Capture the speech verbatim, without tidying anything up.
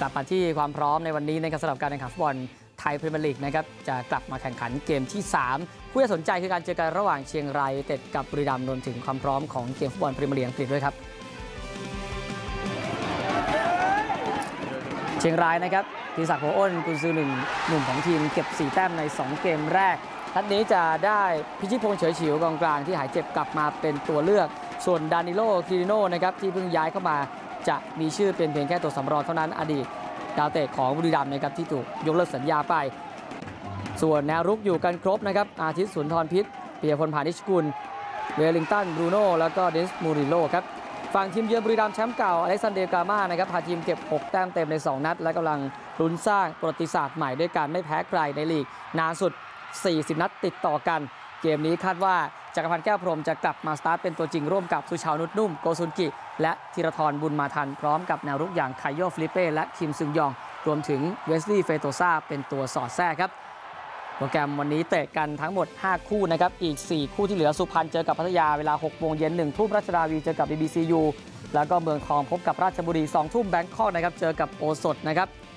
กลับมาที่ความพร้อมในวันนี้นะครับสำหรับการแข่งขันฟุตบอลไทยพรีเมียร์ลีกนะครับจะกลับมาแข่งขันเกมที่สามผู้ที่สนใจคือการเจอกันระหว่างเชียงรายยูไนเต็ดกับบุรีรัมย์รวมถึงความพร้อมของเกมฟุตบอลพรีเมียร์ลีกอังกฤษด้วยครับเชียงรายนะครับธีรศักดิ์โพอ้นกุนซือหนึ่งหนุ่มของทีมเก็บสี่แต้มในสองเกมแรกนัดนี้จะได้พิชิตพงษ์เฉยฉิวกองกลางที่หายเจ็บกลับมาเป็นตัวเลือกส่วนดานิโลคิริโนนะครับที่เพิ่งย้ายเข้ามาจะมีชื่อเป็นเพียงแค่ตัวสำรองเท่านั้นอดีตดาวเตะของบุรีรัมย์นะครับที่ถูกยกเลิกสัญญาไปส่วนแนวรุกอยู่กันครบนะครับอาทิตย์สุนทรพิษปิยพลพานิชกุลเวลลิงตันบรูโน่แล้วก็เดนิสมูริโลครับฝั่งทีมเยือนบุรีรัมย์แชมป์เก่าอเล็กซานเดร์กาม่านะครับพาทีมเก็บหกแต้มเต็มในสองนัดและกำลังลุ้นสร้างประวัติศาสตร์ใหม่ด้วยการไม่แพ้ใครในลีกนานสุดสี่สิบนัดติดต่อกันเกมนี้คาดว่าจักรพันธ์แก้วพรหมจะกลับมาสตาร์ทเป็นตัวจริงร่วมกับสุชาวนุชนุ่มโกซุนกิและธีรทรบุญมาทันพร้อมกับแนวรุกอย่างไคโยฟิลิเป้และคิมซึงยองรวมถึงเวสลีย์เฟโตซาเป็นตัวสอดแทรกครับโปรแกรมวันนี้เตะกันทั้งหมดห้าคู่นะครับอีกสี่คู่ที่เหลือสุพรรณเจอกับพัทยาเวลาหกโมงเย็นหนึ่งทุ่มราชดาวีเจอกับ บี บี ซี ยู แล้วก็เมืองทองพบกับราชบุรีสองทุ่มแบงคอกนะครับเจอกับโอสถนะครับ